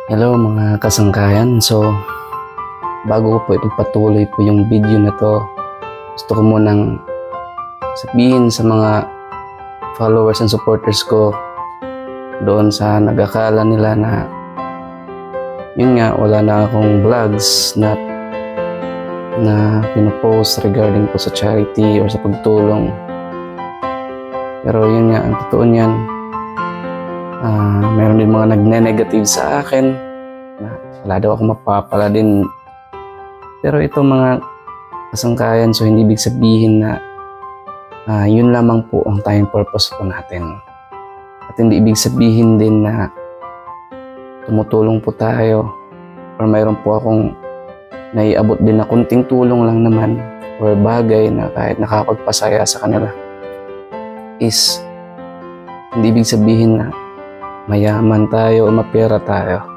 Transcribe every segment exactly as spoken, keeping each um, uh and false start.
Hello mga kasangkayan. So, bago ko po ipagpatuloy po yung video na to, gusto ko munang sabihin sa mga followers and supporters ko doon sa nag-akala nila na yun nga, wala na akong vlogs na na pinopost regarding po sa charity or sa pagtulong. Pero yun nga, ang totoo niyan, uh, meron din mga nagne-negative sa akin na wala daw ako mapapala din. Pero ito mga kasangkayan, so hindi ibig sabihin na uh, yun lamang po ang time purpose po natin. At hindi ibig sabihin din na tumutulong po tayo or mayroon po akong naiabot din na kunting tulong lang naman or bagay na kahit nakapagpasaya sa kanila is hindi ibig sabihin na mayaman tayo o mapera tayo.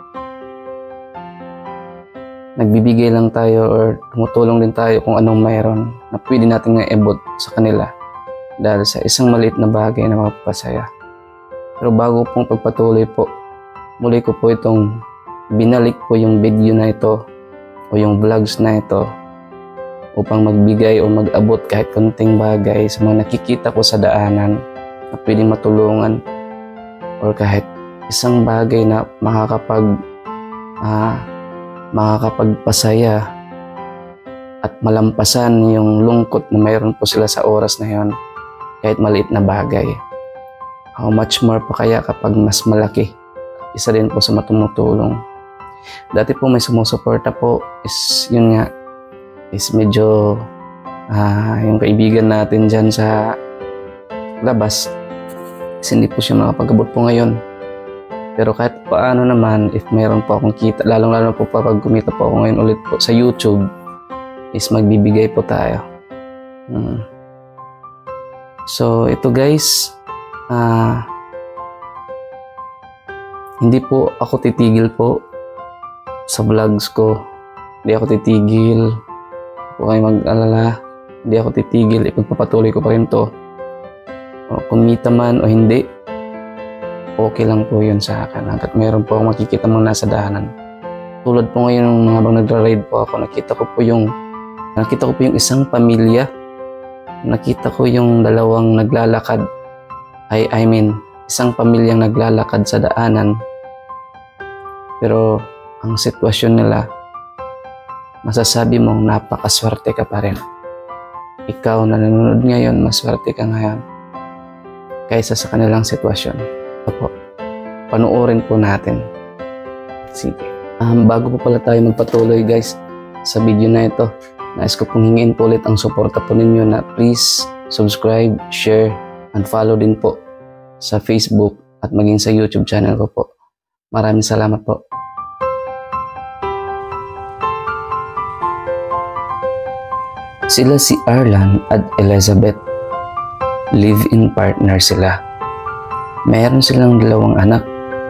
Nagbibigay lang tayo or tumutulong din tayo kung anong mayroon na pwede natin naiabot sa kanila dahil sa isang maliit na bagay na mapapasaya. Pero bago pong pagpatuloy po, muli ko po itong binalik po yung video na ito o yung vlogs na ito upang magbigay o mag-abot kahit konting bagay sa mga nakikita ko sa daanan na pwedeng matulungan or kahit isang bagay na makakapag ah, makakapagpasaya at malampasan yung lungkot na mayroon po sila sa oras na yon kahit maliit na bagay. How much more pa kaya kapag mas malaki? Isa din po sa matumutulong. Dati po may sumusuporta po is yun nga is medyo uh, yung kaibigan natin dyan sa labas kasi hindi po siya makapag-abot po ngayon. Pero kahit paano naman, if mayroon po akong kita, lalong lalo po pag kumita po ako ngayon ulit po sa YouTube, is magbibigay po tayo. Hmm. So ito guys, uh, hindi po ako titigil po sa vlogs ko. Hindi ako titigil. Huwag kayo mag-alala. Hindi ako titigil. Ipagpapatuloy ko pa rin to. O kumita man o hindi, okay lang po yun sa akin. Hanggat meron po akong makikita mga nasa daanan. Tulad po ngayon habang nagra-ride po ako, nakita ko po yung nakita ko po yung isang pamilya. Nakita ko yung dalawang naglalakad. I, I mean, isang pamilyang naglalakad sa daanan. Pero ang sitwasyon nila, masasabi mong napakaswerte ka pa rin. Ikaw na nanonood ngayon, maswerte ka ngayon kaysa sa kanilang sitwasyon. Opo, panuorin po natin. Sige. Um, bago po pala tayo magpatuloy guys sa video na ito, nais ko pong hingin po ulit ang suporta po ninyo na please subscribe, share, and follow din po sa Facebook at maging sa YouTube channel ko po. Maraming salamat po. Sila si Arlan at Elizabeth. Live-in partner sila. Meron silang dalawang anak.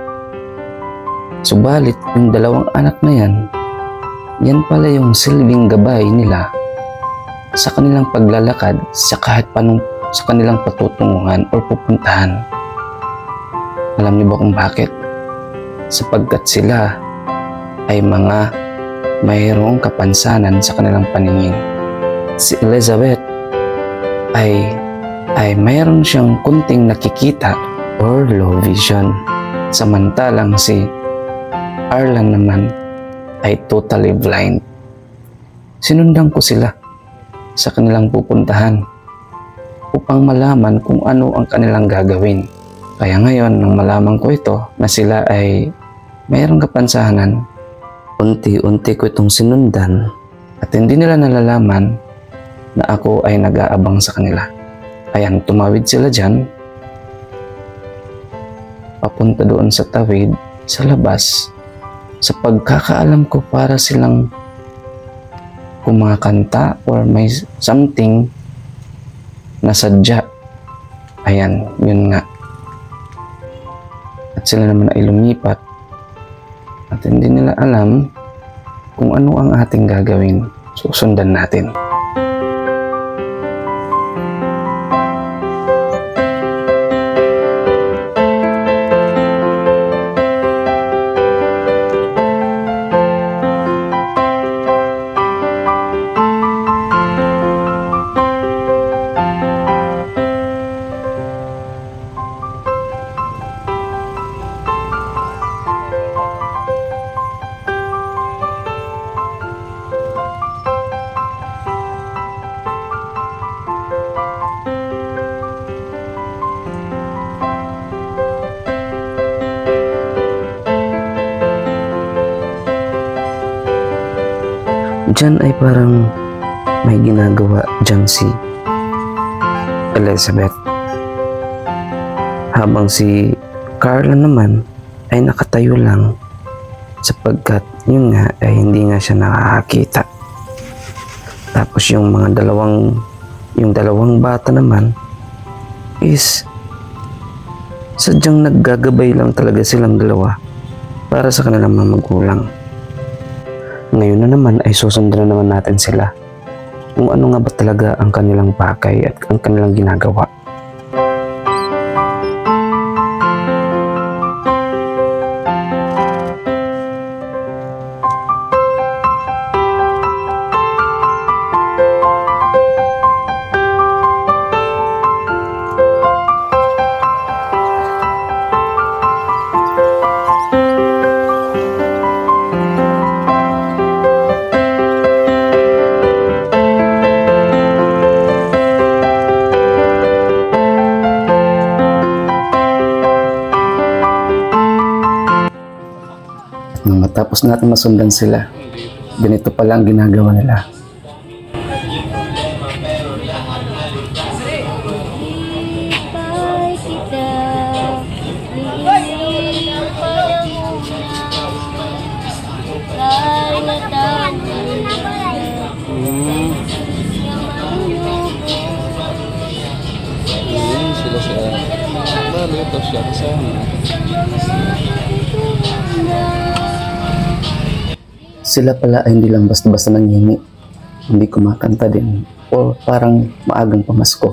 Subalit, yung dalawang anak na yan, yan pala yung silbing gabay nila sa kanilang paglalakad sa kahit panong sa kanilang patutunguhan o pupuntahan. Alam niyo ba kung bakit? Sapagkat sila ay mga mayroong kapansanan sa kanilang paningin. Si Elizabeth ay ay mayroon siyang kunting nakikita or low vision. Samantalang si Arlan naman ay totally blind. Sinundan ko sila sa kanilang pupuntahan upang malaman kung ano ang kanilang gagawin. Kaya ngayon, nang malaman ko ito na sila ay mayroong kapansanan, unti-unti ko itong sinundan at hindi nila nalalaman na ako ay nag-aabang sa kanila. Ayan, tumawid sila dyan, papunta doon sa tawid, sa labas. Sa pagkakaalam ko, para silang kumakanta or may something na sadya. Ayan, yun nga. At sila naman ay lumipat at hindi nila alam kung ano ang ating gagawin. Susundan natin. Diyan ay parang may ginagawa dyan si Elizabeth. Habang si Carla naman ay nakatayo lang sapagkat yun nga ay hindi nga siya nakakakita. Tapos yung mga dalawang yung dalawang bata naman is sadyang naggagabay lang talaga silang dalawa para sa kanilang mga magulang. Ngayon na naman ay susundan na naman natin sila kung ano nga ba talaga ang kanilang pakay at ang kanilang ginagawa. Nang matapos natin masundan sila, ganito pala ang ginagawa nila. Hmm. Hmm, sila siya. Baluto siya kasama. Sila pala ay hindi lang basta-basta nanghingi, hindi kumakanta din o parang maagang pamasko.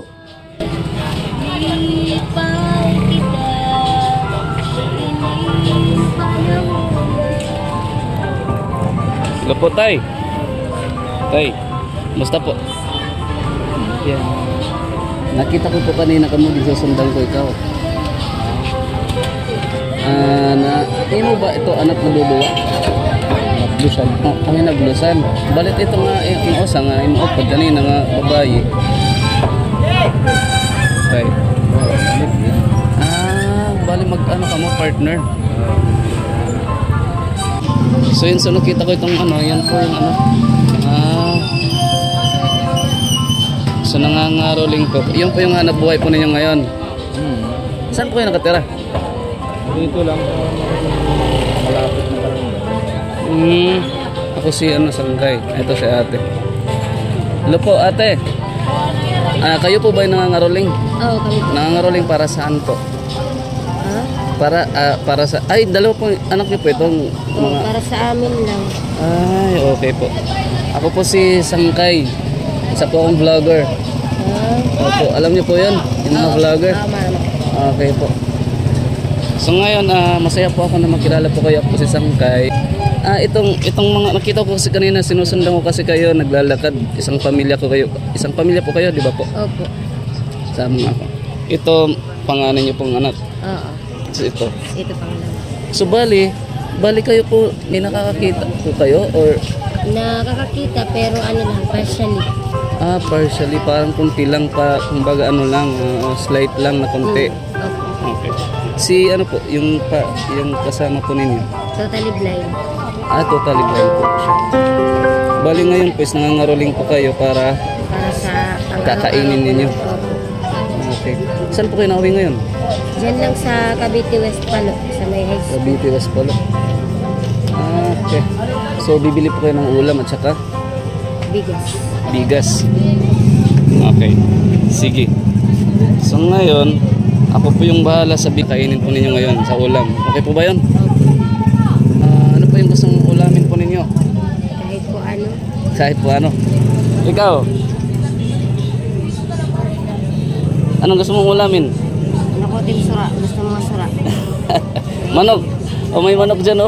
Hello po, Tay. Tay, musta po? Yan. Nakita ko po kanina ka mo, susundan ko ikaw. Ah, na, eh mo ba ito anak na duduwa? Naglusan. Oh, kami naglusan. Balit ito nga, yung osa nga, yung opad kanina nga babae. Tay. Ah, bali mag ano ka mo, partner. So yun, so nakita ko itong ano, yan po yung ano. Ah, so nangangaroling po. Yan po yung hanap buhay po ninyo ngayon. Hmm. Saan po kayo nakatira? Dito lang, malapit na parang. Hmm, ako si ano, Sangkay. Ito si ate. Hello po, ate. Ah, kayo po ba yung nangangaroling? Oo, kami po. Nangangaroling para saan po? Ha? Para ah, para sa ay dalawa po anak niyo po itong Oo, mga para sa amin lang. ay okay po. Ako po si Sangkay. Isa po akong vlogger. Ha? Opo, alam niyo po 'yun, yung mga Oo, vlogger. tama. Okay po. So ngayon ah, masaya po ako na makilala po kayo. Ako po si Sangkay. Ah, itong itong mga nakita ko kasi kanina, sinusundan ko kasi kayo naglalakad. Isang pamilya ko kayo. Isang pamilya po kayo, di ba po? Opo. Sama ako. Ito pangalan niyo pong anak. Oo. So, ito. Ito pang lang. So bali, bali kayo po, may nakakakita po kayo or Nakakakita pero ano lang, partially. ah partially, parang kunti lang pa, kumbaga ano lang, ah, slight lang na kunti. Mm, Opo. Okay. Si ano po, yung pa, yung kasama po ninyo. Totally blind. Ah, totally blind po siya. Bali ngayon pues nangangaroling po kayo para Para sa kakainin ninyo. Opo. Okay. Saan po kayo nauwi ngayon? Diyan lang sa Cavite West Palo, sa may high Sa school. B T S pala. Ah, okay. So bibili po kayo ng ulam at saka Bigas. bigas. Okay. Sige. So ngayon, ako po yung bahala sa bikainin po ninyo ngayon sa ulam. Okay po ba yun? Ah, ano po yung gusto mong ulamin po ninyo? Kahit po ano. Kahit po ano. Ikaw? Anong gusto mong ulamin? Ano ko tim sura, gusto mo sura. Manok. O may manok dyan, oh.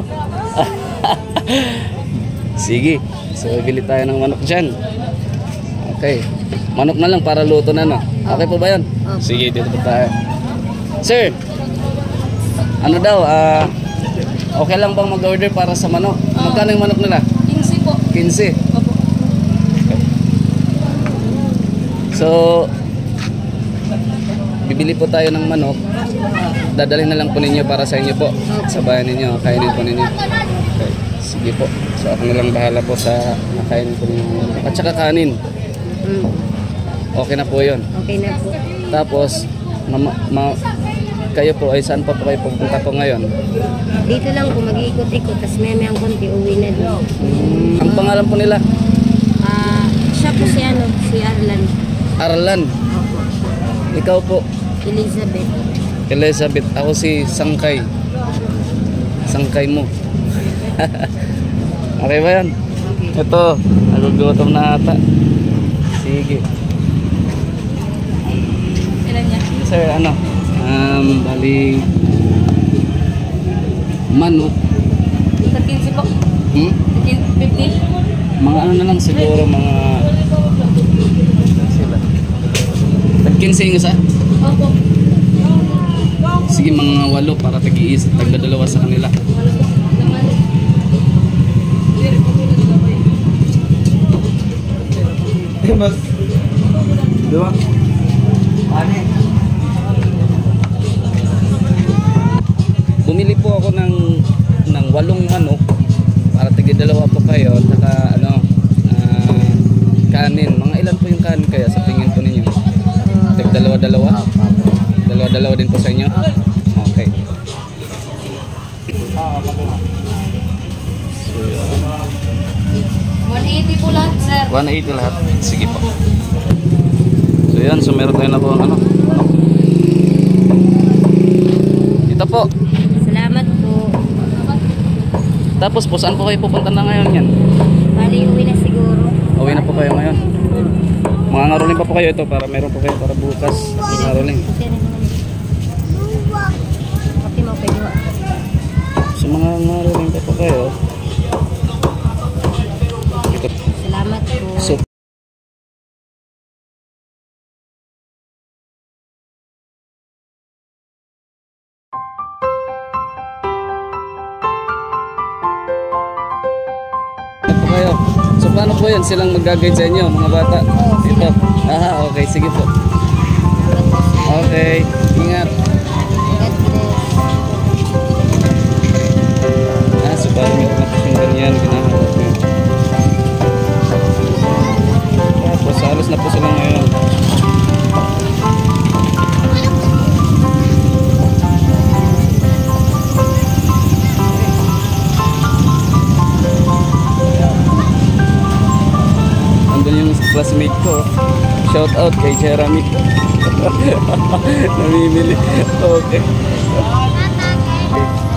Sige. So, bili tayo ng manok dyan. Okay. Manok na lang para luto na, no? Okay po ba yun? Opo. Sige, dito po tayo. Sir, ano daw, ah, okay lang bang mag-order para sa manok? Magkano yung manok nila? quince po. quince. Opo. So, bibili po tayo ng manok. Dadalhin na lang po ninyo para sa inyo po. Sa bayan ninyo, kainin po ninyo. Okay. Sige po. So ako na lang bahala po sa kakain ko ng- at saka kanin. Mm. Okay na po yun. Okay na po. Tapos, ma- ma- kayo po ay saan pa po kayo pupunta po ngayon? Dito lang po, mag-iikot-ikot, tapos may may ang konti, uwi na doon. Mm, ang pangalan po nila? Ah, siya po si ano, si Arlan. Arlan. Opo. Ikaw po, Elizabeth. Elizabeth. Ako si Sangkay. Sangkay mo. Okay ba yan? Okay. Ito, nagugutom na ata. Sige. Ilan niya? Sir, ano? Um, bali... Manok. thirteen po. Hmm? thirteen fifty. Mga ano na lang siguro, mga... Sila. Tag-quince yung isa? Opo. Sige, mga walo para tag-iis. Tagdadalawa sa kanila. Mas. Diba? Bumili po ako ng ng walong manok para tagdadalawa po kayo at saka ano ah, kanin. Mga ilan po yung kanin kaya sa tingin po ninyo? Tagdalawa-dalawa? Dalawa-dalawa din po sa inyo? Okay. one eighty po lahat, sir. one eighty lahat. Sige po. So yan, so meron tayo na po ang ano. Ito po. Salamat po. Tapos po, saan po kayo pupunta na ngayon yan? Bali, uwi na siguro. Uwi na po kayo ngayon. Mga ngaruling pa po kayo ito para meron po kayo para bukas. Mga ngaruling. Pati mo pwede ba? So mga ngaruling pa po kayo. Ito. Salamat po. So, ito kayo. So paano po yan silang mag-guide sa inyo mga bata? Ito. Aha, okay. Sige po. Okay. Ingat. God bless. Ah, so parang may tapos yung ganyan. Ginahawak nyo. Tapos halos na po sila ngayon. Andun yung classmate ko. Shout out kay Jeremy. Namimili. Okay.